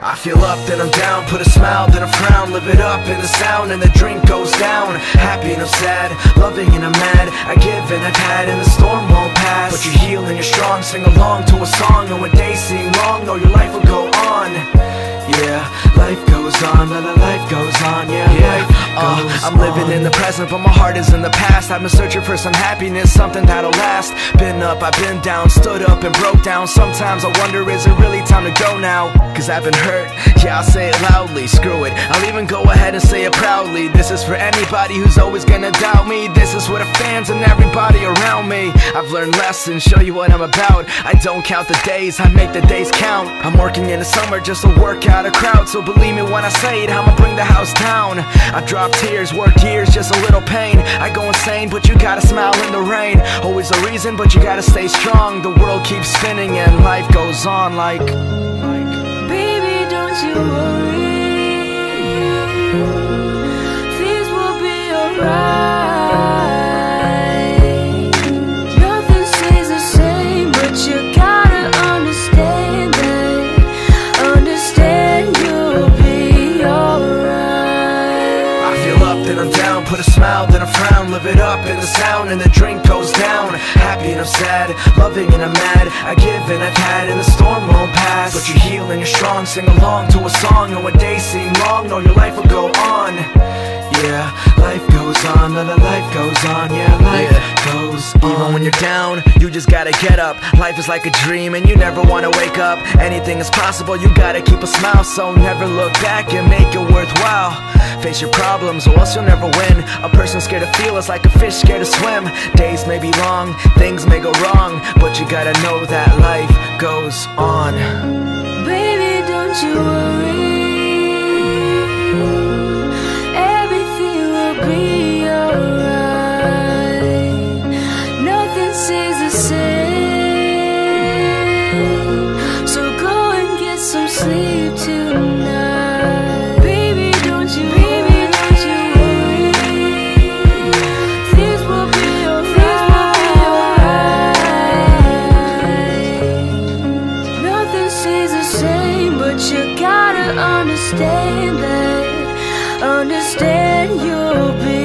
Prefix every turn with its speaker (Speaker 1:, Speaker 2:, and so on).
Speaker 1: I feel up, then I'm down, put a smile, then a frown. Live it up in the sound, and the drink goes down. Happy and I'm sad, loving and I'm mad. I give and I've had, and the storm won't pass. But you're healed and you're strong, sing along to a song. And when days seem long, know your life will go on. Yeah, life goes on, life goes on, yeah, life goes I'm living in the present, but my heart is in the past. I've been searching for some happiness, something that'll last. Been up, I've been down, stood up and broke down. Sometimes I wonder, is it really time to go now? Cause I've been hurt, yeah, I'll say it loudly, screw it, I'll even go ahead and say it proudly. This is for anybody who's always gonna doubt me. This is for the fans and everybody around me. I've learned lessons, show you what I'm about. I don't count the days, I make the days count. I'm working in the summer just to work out a crowd. So believe me when I say it, I'ma bring the house down. I've dropped tears, worked years, just a little pain. I go insane, but you gotta smile in the rain. Always a reason, but you gotta stay strong. The world keeps spinning and life goes on like
Speaker 2: baby, don't you worry, things will be alright. Nothing stays the same, but you gotta understand that. Understand you'll be alright.
Speaker 1: I feel up, then I'm down, put a smile, then a frown. Live it up in the sound, and the drink goes down. Happy and I'm sad, loving and I'm mad. I give and I've had, and the storm won't pass. But you're healed and you're strong, sing along to a song. And when days seem long, know your life will go on. Yeah, life goes on, life goes on, yeah, life goes on. Even when you're down, you just gotta get up. Life is like a dream and you never wanna wake up. Anything is possible, you gotta keep a smile. So never look back and make it worthwhile. Face your problems or else you'll never win. A person scared to feel is like a fish scared to swim. Days may be long, things may go wrong, but you gotta know that life goes on.
Speaker 2: Baby, don't you worry, be alright. Nothing stays the same, so go and get some sleep tonight. Baby, don't you worry, things will be alright. Nothing stays the same, but you gotta understand that. Understand you'll be